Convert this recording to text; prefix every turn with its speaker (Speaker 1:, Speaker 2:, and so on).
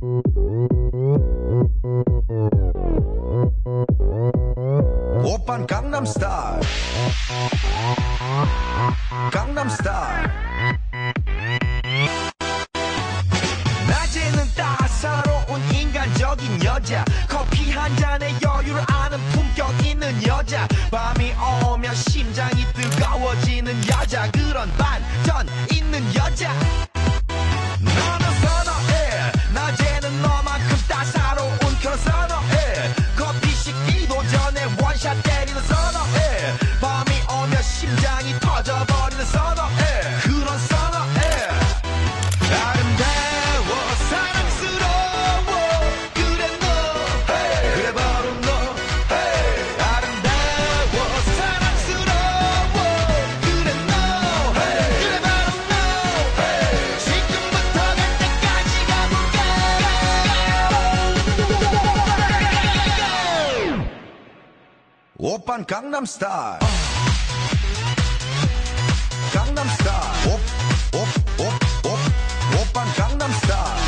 Speaker 1: 오빤 강남스타일 강남스타일 낮에는 따사로운 인간적인 여자 커피 한 잔에 여유를 아는 품격 있는 여자 밤이 오면 심장이 뜨거워지는 여자 그런 반전 있는 여자 너는 선호해 낮에는 너만큼 따사로운 그런 선호해 커피 식기도 전에 원샷 때리는 선호해 밤이 오면 심장이 터져버리는 선호해 그런 선호해 아름다워 사랑스러워 그래 너 hey. 그래 바로 너 hey. 아름다워 사랑스러워 그래 너 hey. 그래 바로 너 hey. 지금부터 갈 때까지 가볼까 오빤 강남스타일 강남스타일 오빤 강남스타일